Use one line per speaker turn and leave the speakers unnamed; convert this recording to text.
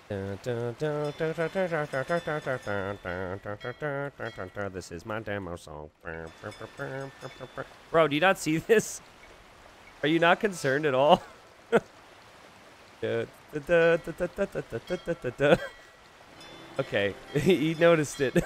This is my demo song. Bro, do you not see this? Are you not concerned at all? Okay, he noticed it.